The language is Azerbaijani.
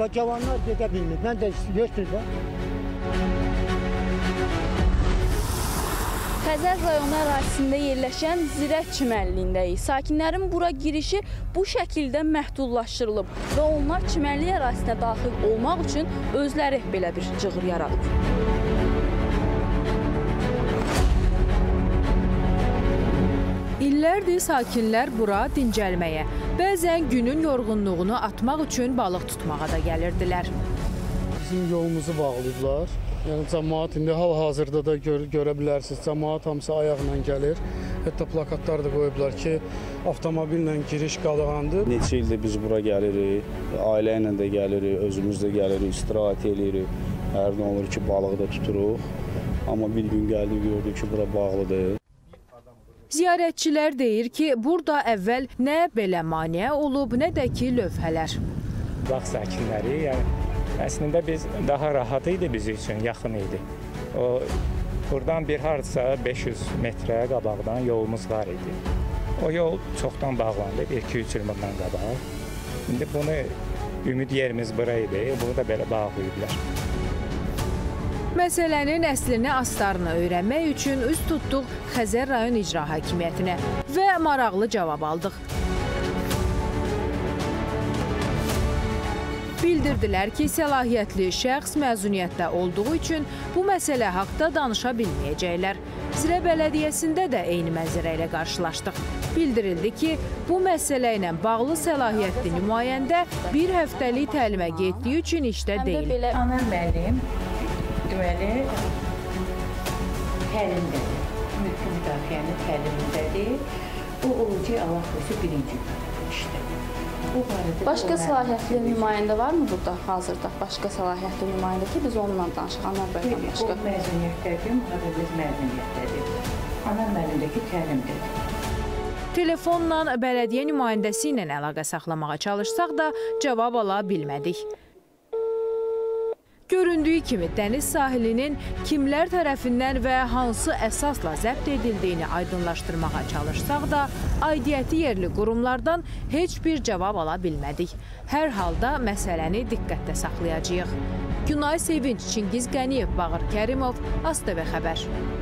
cavanlar gedə bilmir. Mən də götürürəm. Xəzər rayonu ərazisində yerləşən Zirət çimərliyindəyik. Sakinlərin bura girişi bu şəkildə məhdudlaşdırılıb və onlar çimərlik ərazisinə daxil olmaq üçün özləri belə bir cığır yaradıb. İllərdir sakinlər bura dincəlməyə, bəzən günün yorğunluğunu atmaq üçün balıq tutmağa da gəlirdilər. Bizim yolumuzu bağlayıblar. Yəni cəmaət indi hal-hazırda da görə bilərsiniz, cəmaət hamısı ayaqla gəlir. Hətta plakatlar da qoyublar ki, avtomobillə giriş qadağandır. Neçə ildir biz bura gəlirik, ailə ilə də gəlirik, özümüz də gəlirik, istirahət edirik. Hər nə olur ki, balığı da tuturuq. Amma bir gün gəldik, gördük ki, bura bağlıdır. Ziyarətçilər deyir ki, burada əvvəl nə belə maneə olub, nə də ki, lövhələr. Bağ sakinləri, yəni əslində biz daha rahat idi bizim üçün, yaxın idi. Buradan bir hardasa 500 metrə qabaqdan yolumuz var idi. O yol çoxdan bağlandı, 2-3 il bundan qabaq. İndi bunu ümid yerimiz bura idi, bunu da belə bağlayıblar. Məsələnin əslini astarını öyrənmək üçün üz tutduq Xəzər rayon icra hakimiyyətinə və maraqlı cavab aldıq. Bildirdilər ki, səlahiyyətli şəxs məzuniyyətdə olduğu üçün bu məsələ haqda danışa bilməyəcəklər. Zirə Bələdiyyəsində də eyni mənzərə ilə qarşılaşdıq. Bildirildi ki, bu məsələ ilə bağlı səlahiyyətli nümayəndə bir həftəlik təlimə getdiyi üçün işdə deyil. Ana müəllim deməli təlimdədir, mülki müdafiənin təlimindədir. O olacaq Allah qorusu birinci işdə. Başqa səlahiyyətli nümayəndə varmı burada hazırda? Başqa səlahiyyətli nümayəndə ki, biz onunla danışıq, Anar bəydən başqa. O məzuniyyətdədir, mühafizəz məzuniyyətdədir. Ana müəllimdəki təlimdədir. Telefonla bələdiyyə nümayəndəsi ilə əlaqə saxlamağa çalışsaq da cavab ala bilmədik. Göründüyü kimi dəniz sahilinin kimlər tərəfindən və hansı əsasla zəbt edildiyini aydınlaşdırmağa çalışsaq da, aidiyyəti yerli qurumlardan heç bir cavab ala bilmədik. Hər halda məsələni diqqətdə saxlayacağıq. Günay Sevinç, Çingiz Qəniyev, Bağır Kərimov, ASTV xəbər.